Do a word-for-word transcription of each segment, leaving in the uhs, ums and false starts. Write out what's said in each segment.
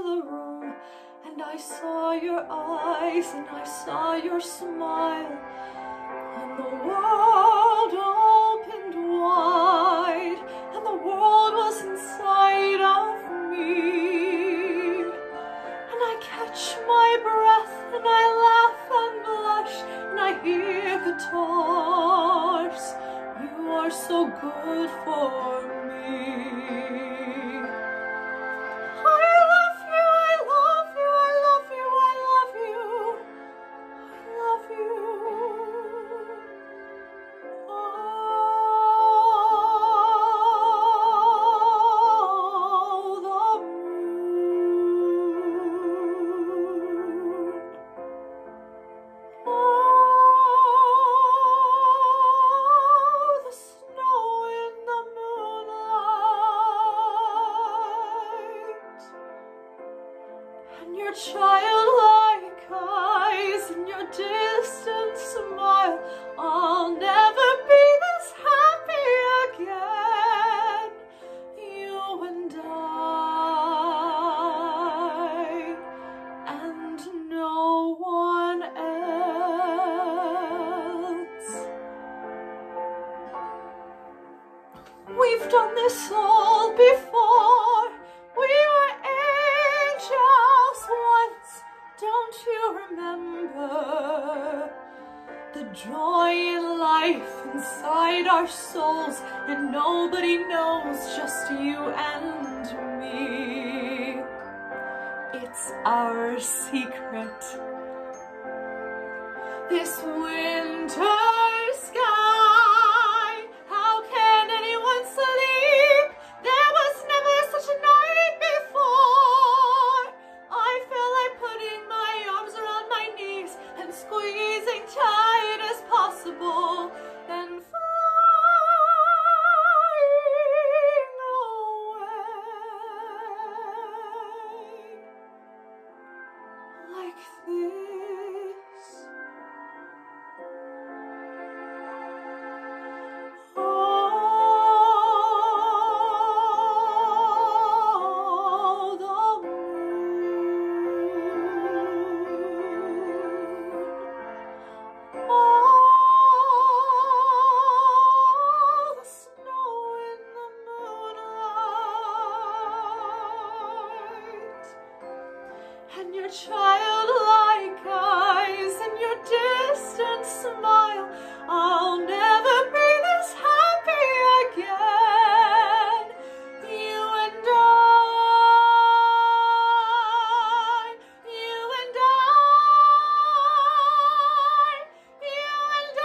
the room, and I saw your eyes, and I saw your smile, and the world opened wide, and the world was inside of me. And I catch my breath, and I laugh and blush, and I hear guitars. You are so good for me. Your childlike eyes and your distant smile, I'll never be this happy again. You and I, and no one else. We've done this all before. We were angels once, don't you remember? The joy in life inside our souls, and nobody knows, just you and me. It's our secret. This winter sky, how can anyone sleep? There was never such a night before. I feel like putting my arms around my knees and squeezing tight as possible, then flying away like this. Oh, the moon. Oh, the snow in the moonlight, and your childlike eyes and your distant smile. I'll never be this happy again. You and I, you and I, you and I.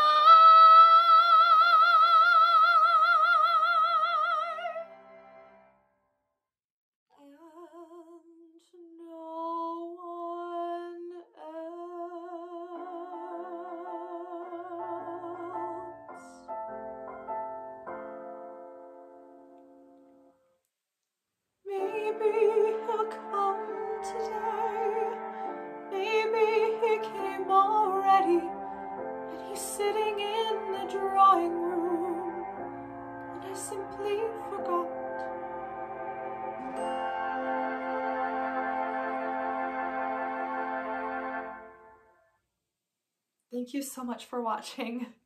And no one else. Maybe he'll come today. Maybe he came already, and he's sitting in the drawing room, and I simply forgot. Thank you so much for watching.